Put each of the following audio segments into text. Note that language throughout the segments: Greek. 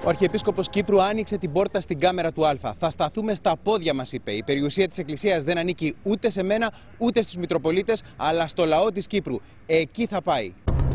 Ο Αρχιεπίσκοπος Κύπρου άνοιξε την πόρτα στην κάμερα του Α. Θα σταθούμε στα πόδια μας, είπε. Η περιουσία της Εκκλησίας δεν ανήκει ούτε σε μένα, ούτε στους Μητροπολίτες, αλλά στο λαό της Κύπρου. Εκεί θα πάει.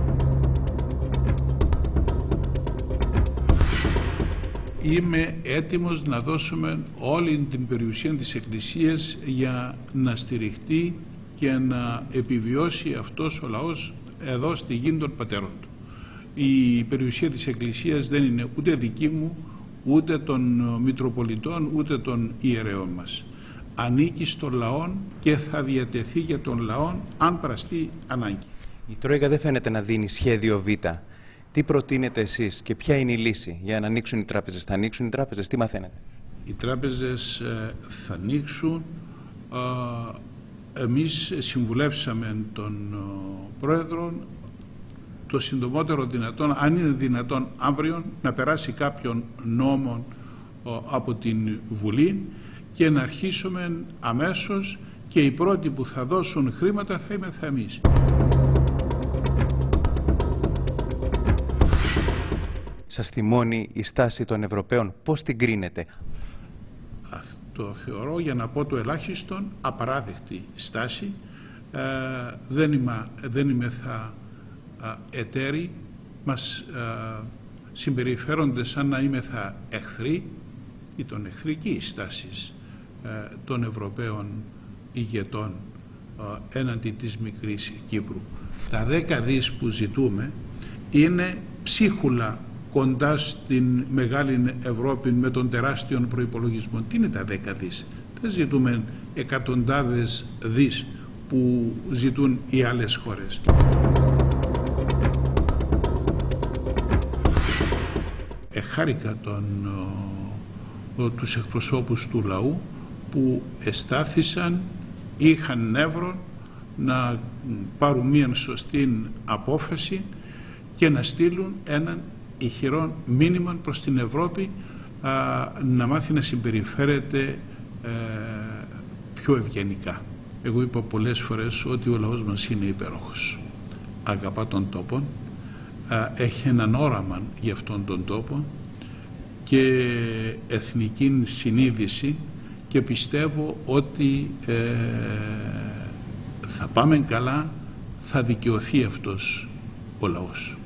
Είμαι έτοιμος να δώσουμε όλη την περιουσία της Εκκλησίας για να στηριχτεί και να επιβιώσει αυτός ο λαός εδώ στη γη των πατέρων του. Η περιουσία της Εκκλησίας δεν είναι ούτε δική μου, ούτε των Μητροπολιτών, ούτε των ιερέων μας. Ανήκει στον λαό και θα διατεθεί για τον λαό αν παραστεί ανάγκη. Η Τρόικα δεν φαίνεται να δίνει σχέδιο Β. Τι προτείνετε εσείς και ποια είναι η λύση για να ανοίξουν οι τράπεζες? Θα ανοίξουν οι τράπεζες, τι μαθαίνετε? Οι τράπεζες θα ανοίξουν. Εμείς συμβουλεύσαμε τον Πρόεδρο το συντομότερο δυνατόν, αν είναι δυνατόν αύριο, να περάσει κάποιον νόμο από την Βουλή και να αρχίσουμε αμέσως, και οι πρώτοι που θα δώσουν χρήματα θα είμαστε εμείς. Σας θυμώνει η στάση των Ευρωπαίων? Πώς την κρίνετε? Αυτό θεωρώ, για να πω το ελάχιστον, απαράδεκτη στάση. Δεν είμαι εταίροι, μας συμπεριφέρονται σαν να είμαι εχθροί, ή των εχθρική στάσης των Ευρωπαίων ηγετών έναντι της μικρής Κύπρου. Τα 10 δις που ζητούμε είναι ψίχουλα κοντά στην μεγάλη Ευρώπη με τον τεράστιο προϋπολογισμό. Τι είναι τα 10 δις? Δεν ζητούμε εκατοντάδες δις που ζητούν οι άλλες χώρες. Εχάρηκα τους εκπροσώπους του λαού που εστάθησαν, είχαν νεύρο να πάρουν μια σωστή απόφαση και να στείλουν έναν ηχηρό μήνυμα προς την Ευρώπη, να μάθει να συμπεριφέρεται πιο ευγενικά. Εγώ είπα πολλές φορές ότι ο λαός μας είναι υπέροχος. Αγαπά τον τόπο, έχει έναν όραμα για αυτόν τον τόπο και εθνική συνείδηση, και πιστεύω ότι θα πάμε καλά, θα δικαιωθεί αυτός ο λαός.